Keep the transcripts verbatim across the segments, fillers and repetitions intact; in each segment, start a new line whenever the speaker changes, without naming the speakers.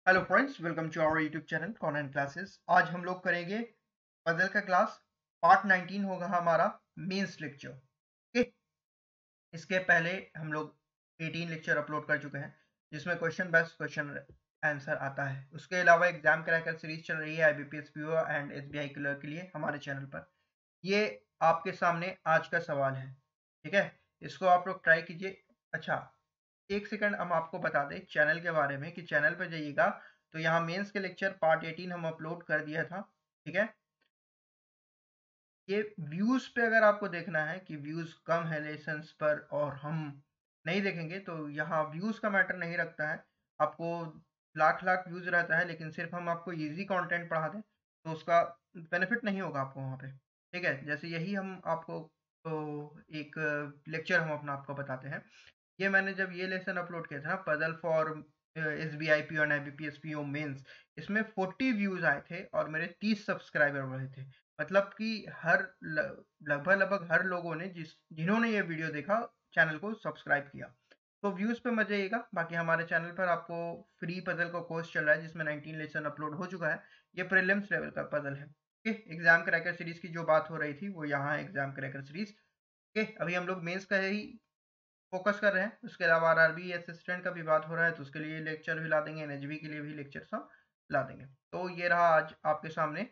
Hello friends, welcome to our YouTube channel convent classes. आज हम लोग करेंगे पजल का क्लास। पार्ट नाइनटीन होगा हमारा मेंस लेक्चर। ओके, इसके पहले हम लोग एटीन लेक्चर अपलोड कर चुके हैं जिसमें क्वेश्चन बेस्ड क्वेश्चन आंसर आता है। उसके अलावा एग्जाम क्रैकर सीरीज चल रही है IBPS PO and SBI clerk के लिए हमारे चैनल पर। ये आपके सामने आज का सवाल है, ठीक है। इसको आप लोग ट्राई कीजिए। अच्छा, एक सेकंड हम आपको बता दें चैनल के बारे में कि चैनल पर जाइएगा तो यहाँ मेंस के लेक्चर पार्ट एटीन हम अपलोड कर दिया था, ठीक है। ये व्यूज पे अगर आपको देखना है कि व्यूज कम है लेसन्स पर और हम नहीं देखेंगे तो यहाँ व्यूज का मैटर नहीं रखता है। आपको लाख लाख व्यूज रहता है लेकिन सिर्फ हम आपको इजी कंटेंट पढ़ा दें तो उसका बेनिफिट नहीं होगा आपको वहाँ पे, ठीक है। जैसे यही हम आपको तो एक लेक्चर हम अपना आपको बताते हैं। ये मैंने जब ये लेसन अपलोड किया था ना, puzzle for S B I P और I B P S P O mains, इसमें फोर्टी व्यूज आए थे और मेरे तीस सब्सक्राइबर बढ़े थे। मतलब कि हर लगभग लगभग हर लोगों ने जिस जिन्होंने ये वीडियो देखा चैनल को सब्सक्राइब किया। तो व्यूज पे मत जाइएगा। बाकी हमारे चैनल पर आपको फ्री पजल का कोर्स चल रहा है जिसमें नाइनटीन लेसन अपलोड हो चुका है। ये प्रीलिम्स लेवल का पजल है। ओके, एग्जाम क्रैकर सीरीज की जो बात हो रही थी वो यहाँ है एग्जाम क्रैकर सीरीज। ओके, अभी हम लोग मेंस का ही फोकस कर रहे हैं। उसके अलावा आरआरबी असिस्टेंट का भी बात हो रहा है तो उसके लिए लेक्चर भी ला देंगे, एनएचबी के लिए भी लेक्चर सब ला देंगे। तो ये रहा आज आपके सामने।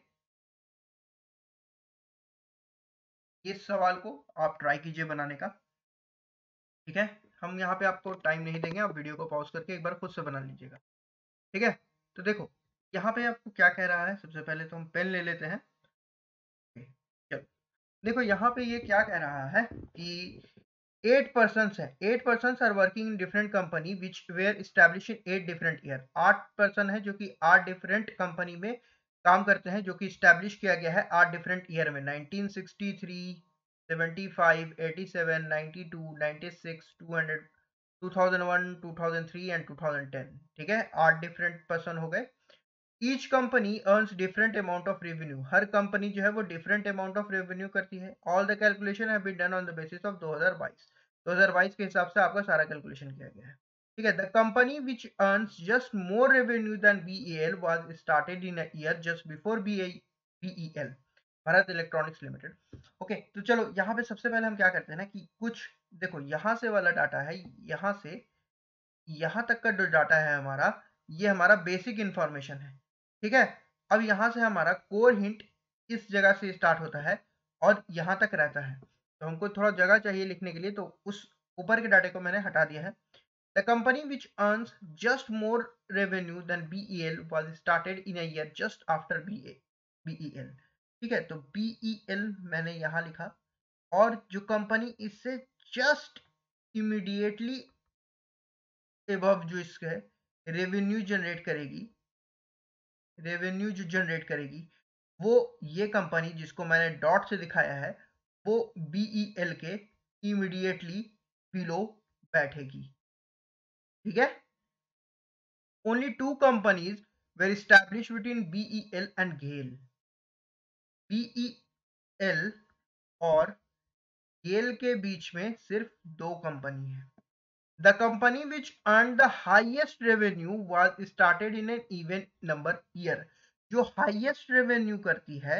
इस सवाल को आप ट्राई कीजिए बनाने का, ठीक है। हम यहाँ पे आपको टाइम नहीं देंगे, आप वीडियो को पॉज करके एक बार खुद से बना लीजिएगा, ठीक है। तो देखो यहाँ पे आपको क्या कह रहा है। सबसे पहले तो हम पेन ले लेते हैं। चलो देखो यहाँ पे ये क्या कह रहा है कि एट पर्सन है, eight person are working in different company which were establish in eight different year. आठ पर्सन है जो कि आठ डिफरेंट कंपनी में काम करते हैं, जो कि इस्टेब्लिश किया गया है आठ डिफरेंट ईयर में, nineteen sixty three, seventy five, eighty seven, ninety two, ninety six, two hundred, two thousand one, two thousand three and two thousand ten, ठीक है। आठ डिफरेंट पर्सन हो गए। Each company earns different amount of revenue. हर company जो है वो different amount of revenue करती है। All the calculation have been done on the basis of दो हज़ार बाईस। दो हज़ार बाईस के हिसाब से आपका सारा कैलकुलेशन किया गया है, ठीक है। The company which earns just more revenue than BEL was started in a year just before BEL, Bharat Electronics Limited. Okay, तो चलो यहाँ पे सबसे पहले हम क्या करते हैं ना कि कुछ देखो यहाँ से वाला डाटा है, यहाँ से यहाँ तक का जो डाटा है हमारा, ये हमारा बेसिक इंफॉर्मेशन है, ठीक है। अब यहाँ से हमारा कोर हिंट इस जगह से स्टार्ट होता है और यहाँ तक रहता है। तो हमको थोड़ा जगह चाहिए लिखने के लिए, तो उस ऊपर के डाटे को मैंने हटा दिया है। The company which earns just more revenue than BEL was started in a year just after BEL, ठीक है। तो बीईएल मैंने यहाँ लिखा, और जो कंपनी इससे जस्ट इमीडिएटली एबव जो इसके रेवेन्यू जनरेट करेगी, रेवेन्यू जो जनरेट करेगी वो ये कंपनी जिसको मैंने डॉट से दिखाया है वो बीईएल के इमीडिएटली बिलो बैठेगी, ठीक है। Only two companies were establish between BEL and GAIL. BEL और गेल के बीच में सिर्फ दो कंपनी है। The company which earned the highest revenue was started in an even number year. जो highest revenue करती है,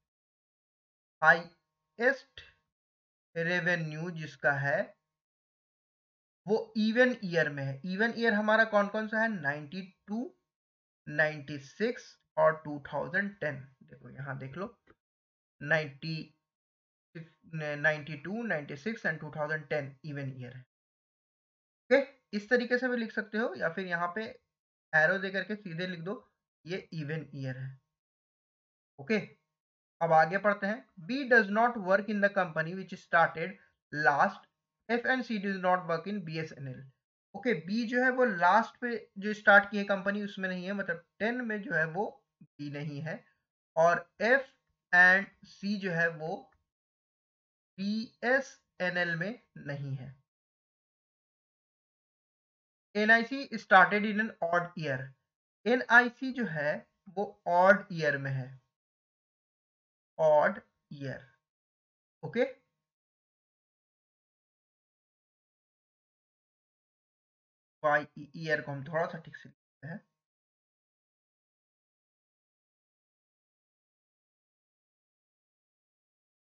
highest revenue जिसका है वो इवन ईयर में है। इवन ईयर हमारा कौन कौन सा है, नाइंटी टू, नाइंटी सिक्स और टू थाउजेंड टेन। देखो यहाँ देख लो, ninety, ninety two, ninety six and two thousand ten even year है। ओके, इस तरीके से भी लिख सकते हो या फिर यहाँ पे एरो दे करके सीधे लिख दो ये इवन ईयर है। ओके, अब आगे पढ़ते हैं। B does not work in the company which started last, F and C does not work in B S N L. Okay, B जो है वो लास्ट पे जो स्टार्ट की है कंपनी उसमें नहीं है, मतलब टेन में जो है वो बी नहीं है, और एफ एंड सी जो है वो बी एस एन एल में नहीं है। N I C started in an odd year. N I C जो है वो ऑड ईयर में है, odd year. Okay, Y year को हम थोड़ा सा ठीक से लिखते हैं।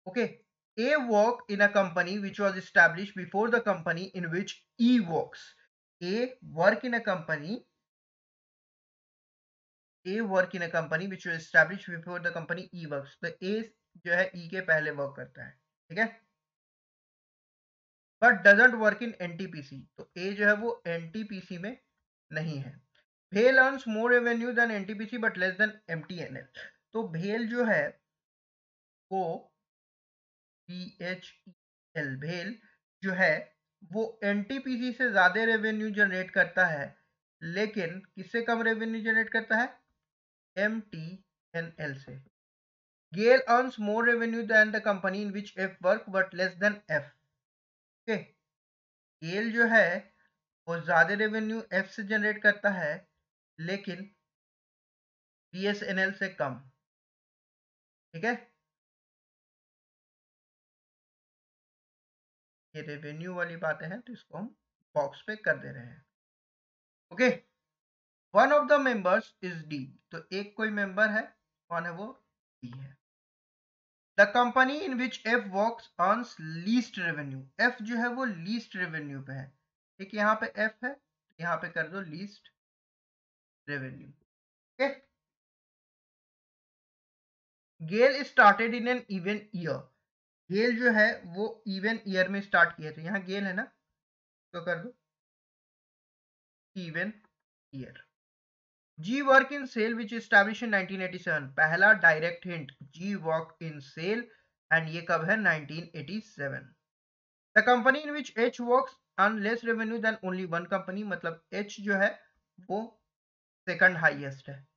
Okay, A work in a company which was established before the company in which E works. A work in a company A work in a company which was established before the company E works. तो A जो है E के पहले work करता है, ठीक है, but doesn't work in NTPC. तो A जो है वो एनटीपीसी में नहीं है. भेल earns more revenue than NTPC but less than MTNL. तो भेल जो है वो बी एच एल भेल जो है वो एनटीपीसी से ज्यादा रेवेन्यू जनरेट करता है, लेकिन किससे कम रेवेन्यू जनरेट करता है? एमटीएनएल से. GAIL earns more revenue than the company in which F work but less than F. Okay, GAIL जो है वो ज्यादा रेवेन्यू एफ से जनरेट करता है, लेकिन बीएसएनएल से कम. ठीक है, ये रेवेन्यू वाली बातें हैं तो इसको हम बॉक्स पे कर दे रहे हैं. Okay, one of the members is D. तो एक कोई मेंबर है, कौन है वो? डी है. The company in which F works earns least revenue. F जो है वो लीस्ट रेवेन्यू पे है. ठीक, यहाँ पे एफ है, यहाँ पे कर दो least revenue. Okay, GAIL started in an even year. GAIL जो है वो इवन ईयर में स्टार्ट किया था. यहाँ गेल है ना, तो कर दो even year. G work in SAIL which establish in nineteen eighty seven. पहला direct hint, G work in SAIL, and ये कब है? Nineteen eighty seven. The company in which H works earn less revenue than only one company. मतलब H जो है वो second highest है.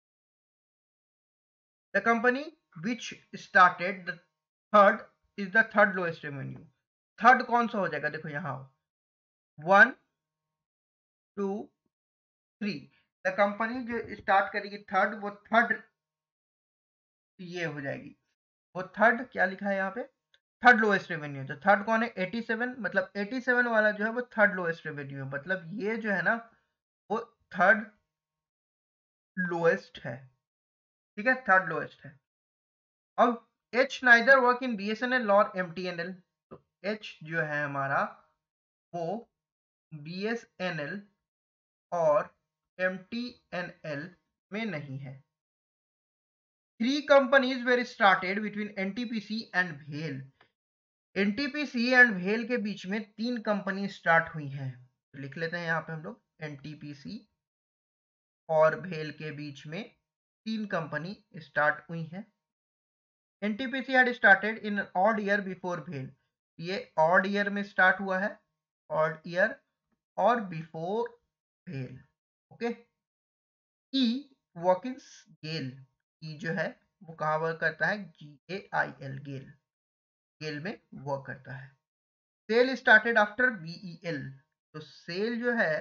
The company which started the third is the third lowest revenue. Third कौन सा हो जाएगा? देखो यहाँ one two three. The company जो स्टार्ट करेगी थर्ड, वो थर्ड ये हो जाएगी, वो थर्ड क्या लिखा है यहाँ पे? Third lowest revenue. तो थर्ड कौन है? Eighty seven. मतलब एटी सेवन वाला जो है वो थर्ड लोएस्ट रेवेन्यू है. मतलब ये जो है ना वो थर्ड लोएस्ट है. ठीक है, थर्ड लोएस्ट है. अब H neither work in BSNL और एमटीएनएल. तो एच जो है हमारा वो बीएसएनएल और एमटीएनएल में नहीं है. Three companies were started between NTPC and भेल. एनटीपीसी एंड भेल के बीच में तीन कंपनी स्टार्ट हुई हैं. तो लिख लेते हैं यहाँ पे हम लोग, एनटीपीसी और भेल के बीच में तीन कंपनी स्टार्ट हुई हैं. NTPC had started in odd year before भेल. ये ऑड ईयर में स्टार्ट हुआ है, ऑड ईयर और बिफोर भेल. Okay, E workings GAIL. E जो है वो कहाँ वर्क करता है? जी ए आई एल, गेल. गेल में वर्क करता है. SAIL started after BEL. तो सेल जो है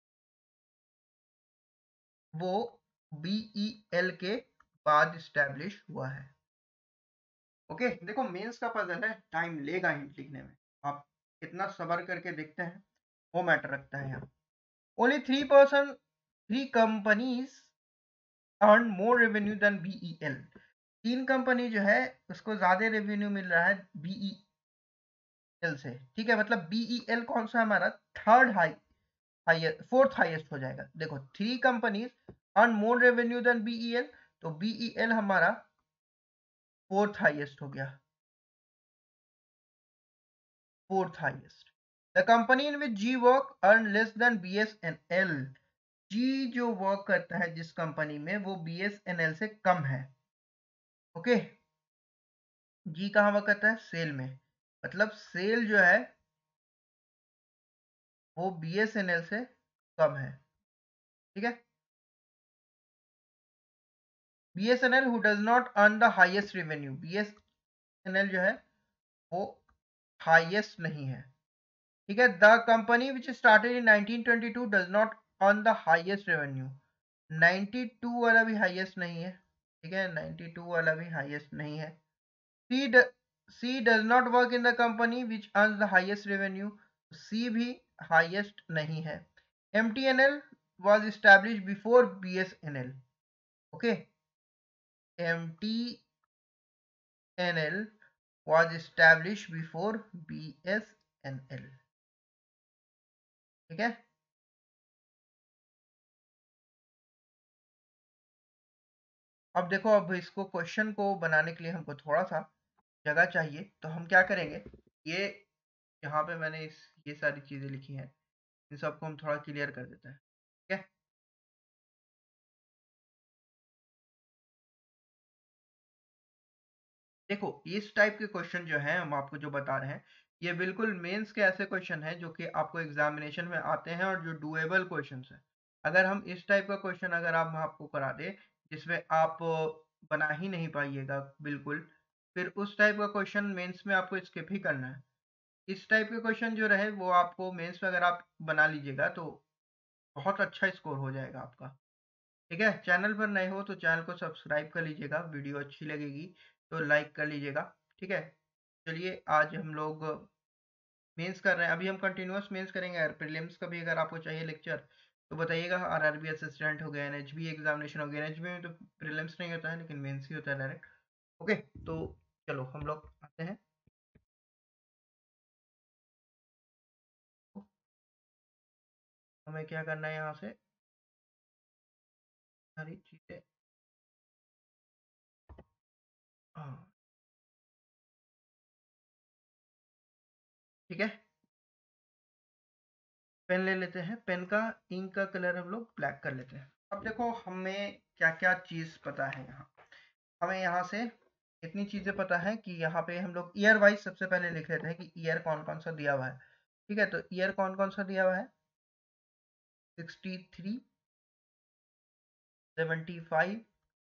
वो बीईएल के बाद स्टैब्लिश हुआ है. ओके, देखो मेंस का पजल है, टाइम लेगा हिंट लिखने में. आप कितना सबर करके देखते हैं वो मैटर रखता है यहाँ. Only three person three companies earn more revenue than BEL. तीन कंपनी जो है उसको ज्यादा रेवेन्यू मिल रहा है बीईएल से. ठीक है, मतलब बीईएल कौन सा हमारा? Third high highest, fourth highest हो जाएगा. देखो, three companies earn more revenue than BEL, तो बीईएल हमारा फोर्थ हाईएस्ट हो गया, fourth highest. The company in which G work earn less than BSNL. G जो वर्क करता है जिस कंपनी में, वो बीएसएनएल से कम है. ओके, जी कहाँ वर्क करता है? सेल में. मतलब सेल जो है वो बीएसएनएल से कम है. ठीक है, BSNL who does not earn the highest revenue. BSNL जो है वो हाईएस्ट नहीं है. ठीक है, the company which started in nineteen twenty two does not earn the highest revenue. Ninety two वाला भी हाईएस्ट नहीं है. ठीक है, नाइनटी टू वाला भी हाईएस्ट नहीं है. सी ड, C does not work in the company which earns the highest revenue. C भी हाईएस्ट नहीं है. MTNL was established before B S N L. Okay, M T N L was established before B S N L। ठीक है, अब देखो, अब इसको question को बनाने के लिए हमको थोड़ा सा जगह चाहिए, तो हम क्या करेंगे, ये यहाँ पे मैंने इस ये सारी चीजें लिखी हैं, इन सबको हम थोड़ा क्लियर कर देते हैं। ठीक है, देखो इस टाइप के क्वेश्चन जो हैं हम आपको जो बता रहे हैं, ये बिल्कुल मेंस के ऐसे क्वेश्चन हैं जो कि आपको एग्जामिनेशन में आते हैं और जो डुएबल क्वेश्चंस हैं। अगर हम इस टाइप का क्वेश्चन अगर हम आपको करा दें जिसमें आप बना ही नहीं पाइएगा बिल्कुल, फिर उस टाइप का क्वेश्चन मेंस में आपको स्किप ही करना है। इस टाइप के क्वेश्चन जो रहे वो आपको मेंस में अगर आप बना लीजिएगा तो बहुत अच्छा स्कोर हो जाएगा आपका। ठीक है, चैनल पर नए हो तो चैनल को सब्सक्राइब कर लीजिएगा, वीडियो अच्छी लगेगी तो लाइक कर लीजिएगा। ठीक है, चलिए आज हम लोग मेंस कर रहे हैं, अभी हम कंटिन्यूअस मेंस करेंगे। अगर प्रीलिम्स का भी अगर आपको चाहिए लेक्चर तो बताइएगा। आरआरबी असिस्टेंट हो गया, एनएचबी एग्जामिनेशन हो गया, एनएचबी में तो प्रीलिम्स नहीं होता है लेकिन मेंस ही होता है डायरेक्ट। ओके, तो चलो हम लोग आते हैं। हमें क्या करना है यहाँ से सारी चीजें, हाँ ठीक है, पेन ले लेते हैं, पेन का इंक का कलर हम लोग ब्लैक कर लेते हैं। अब देखो हमें क्या क्या चीज पता है यहाँ, हमें यहाँ से इतनी चीजें पता है कि यहाँ पे हम लोग ईयर वाइज सबसे पहले लिख लेते हैं कि ईयर कौन कौन सा दिया हुआ है। ठीक है, तो ईयर कौन कौन सा दिया हुआ है, sixty three, seventy five,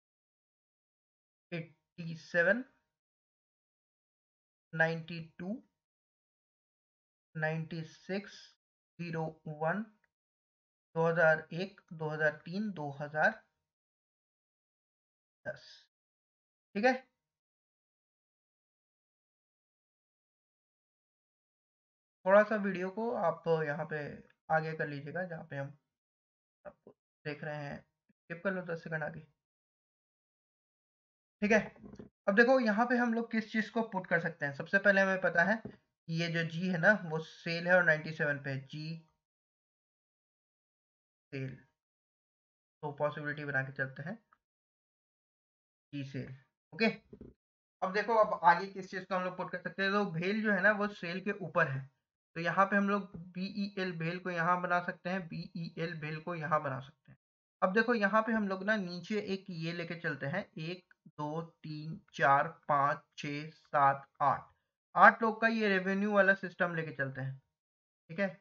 eighty seven, ninety two, ninety six, zero one, दो हजार एक, दो हजार तीन, दो हजार दस। ठीक है, थोड़ा सा वीडियो को आप यहाँ पे आगे कर लीजिएगा जहाँ पे हम आपको देख रहे हैं, स्किप कर लो दस सेकंड आगे। ठीक है, अब देखो यहाँ पे हम लोग किस चीज को पुट कर सकते हैं। सबसे पहले हमें पता है कि ये जो जी है ना वो सेल है और नाइन्टी सेवन पे जी सेल, तो पॉसिबिलिटी बना के चलते हैं जी सेल। ओके, अब देखो अब आगे किस चीज को हम लोग पुट कर सकते हैं, तो भेल जो है ना वो सेल के ऊपर है, तो यहाँ पे हम लोग बी ई एल भेल को यहाँ बना सकते हैं, बी ई एल भेल को यहाँ बना सकते हैं। अब देखो यहाँ पे हम लोग ना नीचे एक ये लेके चलते हैं, एक दो तीन चार पाँच छ सात आठ, आठ लोग का ये रेवेन्यू वाला सिस्टम लेके चलते हैं। ठीक है,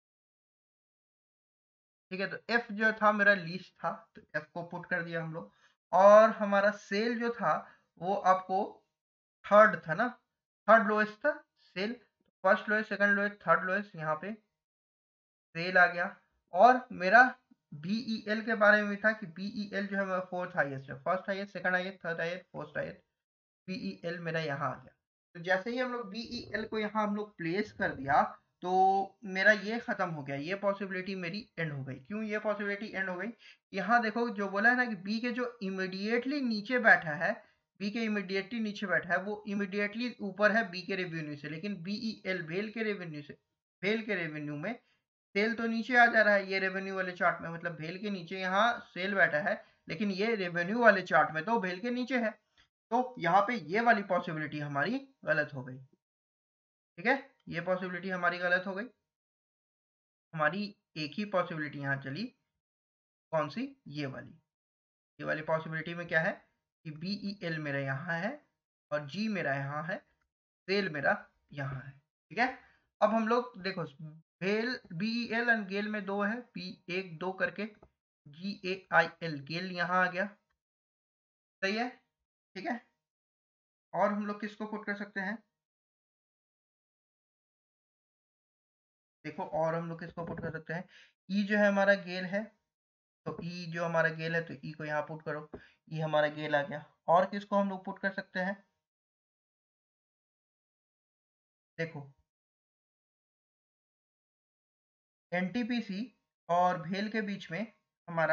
ठीक है, तो एफ जो था मेरा लीस्ट था, तो एफ को पुट कर दिया हम लोग। और हमारा सेल जो था वो आपको थर्ड था ना, थर्ड लोएस्ट था SAIL, first lowest, second lowest, third lowest, यहाँ पे सेल आ गया। और मेरा बीईएल के बारे में भी था कि बीईएल जो है मेरा फोर्थ हाईएस्ट है, first highest, second highest, third highest, fourth highest, BEL मेरा यहाँ आ गया। तो जैसे ही हम लोग बीईएल को यहाँ हम लोग प्लेस कर दिया तो मेरा ये खत्म हो गया, ये पॉसिबिलिटी मेरी एंड हो गई। क्यों ये पॉसिबिलिटी एंड हो गई, यहाँ देखो जो बोला है ना कि बी के जो इमीडिएटली नीचे बैठा है, बी के इमीडिएटली नीचे बैठा है वो इमीडिएटली ऊपर है बी के रेवेन्यू से, लेकिन बीईएल भेल के रेवेन्यू से, भेल के रेवेन्यू में सेल तो नीचे आ जा रहा है ये रेवेन्यू वाले चार्ट में, मतलब भेल के नीचे यहाँ सेल बैठा है, लेकिन ये रेवेन्यू वाले चार्ट में तो भेल के नीचे है, तो यहाँ पे ये वाली पॉसिबिलिटी हमारी गलत हो गई। ठीक है, ये पॉसिबिलिटी हमारी गलत हो गई। हमारी एक ही पॉसिबिलिटी यहाँ चली, कौन सी, ये वाली। ये वाली पॉसिबिलिटी में क्या है कि बी ई एल मेरा यहाँ है और जी मेरा यहाँ है, सेल मेरा यहाँ है। ठीक है, अब हम लोग देखो भेल B E L and GAIL में दो है, बी एक दो करके, जी ए आई एल गेल यहाँ आ गया। सही है, ठीक है, और हम लोग किसको पुट कर सकते हैं, देखो और हम लोग किसको पुट कर सकते हैं, ई जो है हमारा गेल है, तो ई जो हमारा गेल है तो ई को यहाँ पुट करो, ई हमारा गेल आ गया। और किसको हम लोग पुट कर सकते हैं, देखो एनटीपीसी और भेल के बीच में हमारा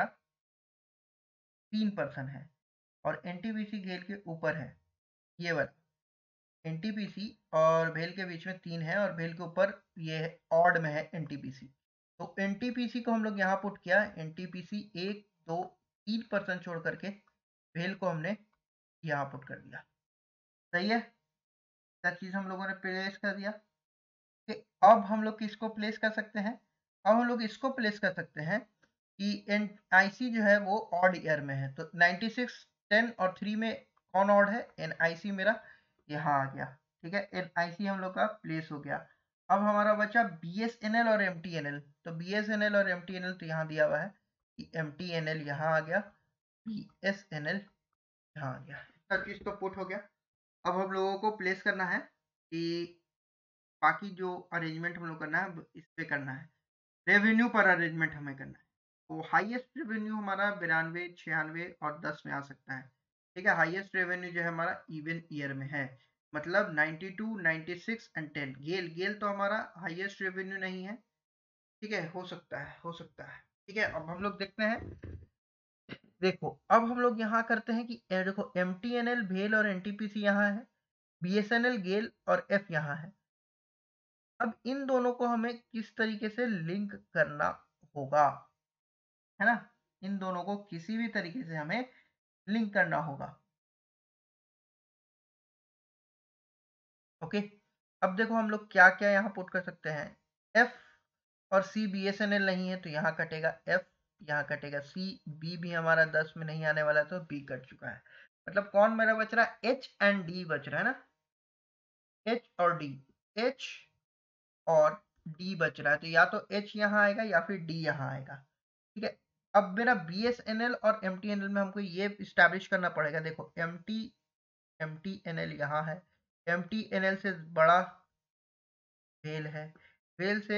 तीन पर्सन है और एनटीपीसी गेल के ऊपर है, ये वाला। एनटीपीसी और भेल के बीच में तीन है और भेल के ऊपर ये ऑड में है एनटीपीसी। तो एनटीपीसी को हम लोग यहाँ पुट किया, एनटीपीसी एक दो तीन परसेंट छोड़ करके भेल को हमने यहाँ पुट कर दिया। सही है, क्या चीज हम लोगों ने प्लेस कर दिया। कि अब हम लोग किसको प्लेस कर सकते हैं, अब हम लोग इसको प्लेस कर सकते हैं कि एन आईसी जो है वो ऑड ईयर में है। तो नाइन्टी सिक्स टेन और थ्री में कौन ऑड है, एन आईसी मेरा यहाँ आ गया। ठीक है, एन आईसी हम लोग का प्लेस हो गया। अब हमारा बचा बीएसएनएल और एमटीएनएल। तो बीएसएनएल और एमटीएनएल तो यहाँ दिया हुआ है कि एमटीएनएल यहाँ आ गया, बीएसएनएल यहाँ आ गया। सब चीज तो पुट हो गया। अब हम लोगों को प्लेस करना है कि बाकी जो अरेंजमेंट हम लोग करना है इस पे करना है, रेवेन्यू पर अरेंजमेंट हमें करना है। तो हाईएस्ट रेवेन्यू हमारा बिरानवे छियानवे और दस में आ सकता है। ठीक है, हाईएस्ट रेवेन्यू जो है हमारा इवन ईयर में है, मतलब ninety two ninety six and ten. GAIL GAIL तो हमारा हाईएस्ट रेवेन्यू नहीं है। ठीक है, हो सकता है हो सकता है। ठीक है, अब हम लोग देखते हैं। देखो अब हम लोग यहाँ करते हैं कि ए, देखो एम टी एन एल भेल और एनटीपीसी यहाँ है, B S N L GAIL और एफ यहाँ है। अब इन दोनों को हमें किस तरीके से लिंक करना होगा, है ना, इन दोनों को किसी भी तरीके से हमें लिंक करना होगा। ओके, अब देखो हम लोग क्या क्या यहाँ पुट कर सकते हैं। एफ और C B S N L नहीं है तो यहाँ कटेगा एफ, यहाँ कटेगा सी, बी भी हमारा दस में नहीं आने वाला तो बी कट चुका है। मतलब कौन मेरा बच रहा है, एच एंड डी बच रहा है ना, एच और डी, एच और डी बच रहा है। तो या तो एच यहाँ आएगा या फिर डी यहाँ आएगा। ठीक है, अब मेरा बी एस एन एल और एम टी एन एल में हमको ये इस्टेब्लिश करना पड़ेगा। देखो M T M T N L यहाँ है, एम टी एन एल से बड़ा वेल है, वेल से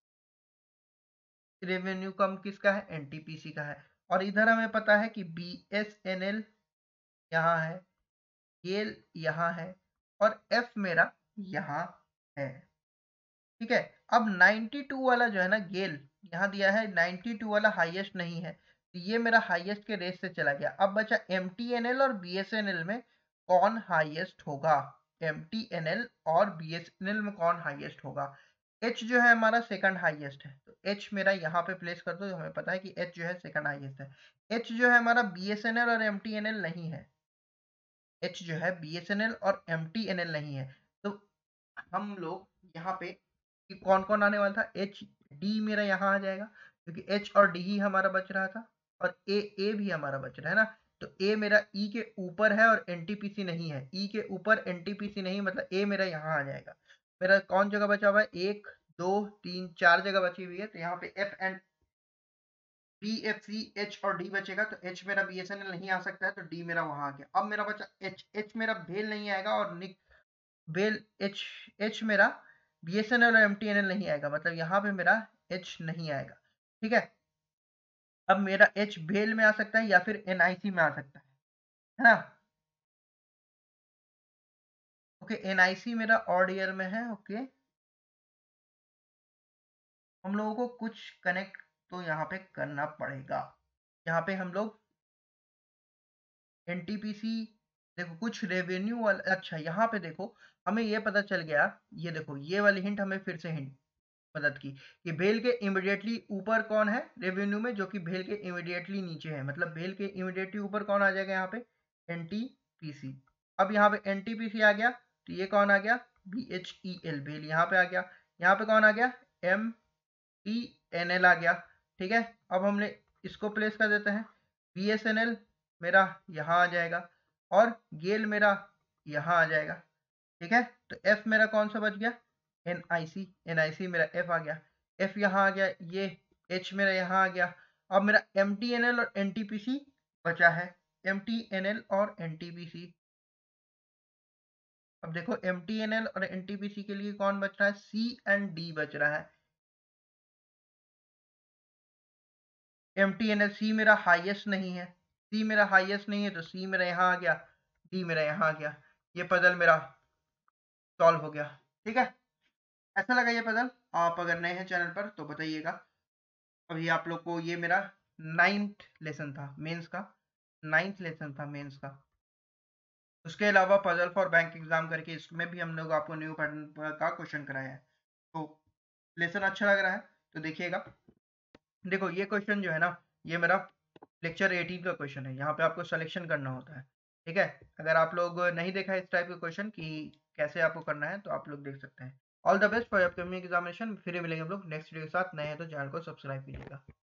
रेवेन्यू कम किसका है, एन टी पी सी का है। और इधर हमें पता है कि बी एस एन एल यहाँ है, गेल यहाँ है और एफ मेरा यहाँ है। ठीक है, अब नाइन्टी टू वाला जो है ना गेल यहाँ दिया है, नाइन्टी टू वाला हाईएस्ट नहीं है तो ये मेरा हाईएस्ट के रेस से चला गया। अब बचा एम टी एन एल और बी एस एन एल में कौन हाईएस्ट होगा, एम टी एन एल और बी एस एन एल में कौन हाईएस्ट होगा। एच जो है हमारा सेकंड हाईएस्ट है तो एच मेरा यहाँ पे प्लेस कर दो, हमें पता है कि एच जो है सेकंड हाईएस्ट है। एच जो है हमारा बी एस एन एल और एम टी एन एल नहीं है, एच जो है बी एस एन एल और एम टी एन एल नहीं है। तो हम लोग यहाँ पे कि कौन कौन आने वाला था, एच डी मेरा यहाँ आ जाएगा क्योंकि एच और डी ही हमारा बच रहा था और ए ए भी हमारा बच रहा है ना। तो ए मेरा ई के ऊपर है और एनटीपीसी नहीं है, ई के ऊपर एनटीपीसी नहीं, मतलब ए मेरा यहाँ आ जाएगा। मेरा कौन जगह बचा हुआ है, एक दो तीन चार जगह बची हुई है। तो यहाँ पे F and B F C H और डी बचेगा। तो एच मेरा बी एस एन एल नहीं आ सकता है तो डी मेरा वहां आ गया। अब मेरा बचा एच, एच मेरा भेल नहीं आएगा और निक भेल एच, एच मेरा बी एस एन एल और एम टी एन एल नहीं आएगा, मतलब यहाँ पे मेरा एच नहीं आएगा। ठीक है, अब मेरा एच भेल में आ सकता है या फिर एन आई सी में आ सकता है है ना। ओके, एन आई सी मेरा ऑड ईयर में है। ओके, हम लोगों को कुछ कनेक्ट तो यहाँ पे करना पड़ेगा। यहाँ पे हम लोग एनटीपीसी, देखो कुछ रेवेन्यू वाला, अच्छा यहाँ पे देखो हमें ये पता चल गया, ये देखो ये वाली हिंट हमें फिर से हिंट मदद की कि भेल के इमीडिएटली ऊपर कौन है रेवेन्यू में, जो कि भेल के इमीडिएटली नीचे है। मतलब भेल के इमीडिएटली ऊपर कौन आ जाएगा यहाँ पे, एनटीपीसी। अब यहाँ पे एनटीपीसी आ गया तो ये कौन आ गया, बी एच ई एल, भेल यहाँ पे आ गया। यहाँ पे कौन आ गया, एम टी एन एल आ गया। ठीक है, अब हमने इसको प्लेस कर देते हैं, बी एस एन एल मेरा यहाँ आ जाएगा और गेल मेरा यहाँ आ जाएगा। ठीक है, तो एफ मेरा कौन सा बच गया, N I C, N I सी मेरा एफ आ गया, एफ यहाँ आ गया, ये एच मेरा यहाँ आ गया। अब मेरा एम टी एन एल और एन टी पी सी बचा है, एम टी एन एल और एन टी पी सी। अब देखो एम टी एन एल और एन टी पी सी के लिए कौन बच रहा है, सी एंड डी बच रहा है। M T N L, C मेरा हाईएस्ट नहीं है, सी मेरा हाईएस्ट नहीं है तो सी मेरा यहाँ आ गया, डी मेरा यहाँ आ गया। ये पजल मेरा सॉल्व हो गया। ठीक है, ऐसा लगा ये पजल। आप अगर नए हैं चैनल पर तो बताइएगा। अभी आप लोग को ये मेरा नाइन्थ लेसन था मेंस का, नाइन्थ लेसन था मेंस का। उसके अलावा पजल फॉर बैंक एग्जाम करके इसमें भी हम लोग आपको न्यू पैटर्न का क्वेश्चन कराया है। तो लेसन अच्छा लग रहा है तो देखिएगा। देखो ये क्वेश्चन जो है ना, ये मेरा लेक्चर एटीन का क्वेश्चन है। यहाँ पे आपको सिलेक्शन करना होता है, ठीक है। अगर आप लोग नहीं देखा है इस टाइप के क्वेश्चन कि कैसे आपको करना है, तो आप लोग देख सकते हैं। All the best for upcoming examination. फिर मिलेंगे हम लोग नेक्स्ट वीडियो के साथ। नए हैं तो चैनल को सब्सक्राइब कीजिएगा।